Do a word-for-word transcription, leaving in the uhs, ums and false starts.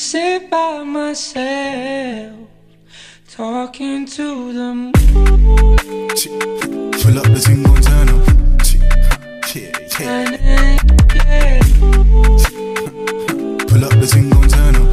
sit by myself, talking to the moon. Pull up the thing, gon' turn up. Yeah, yeah.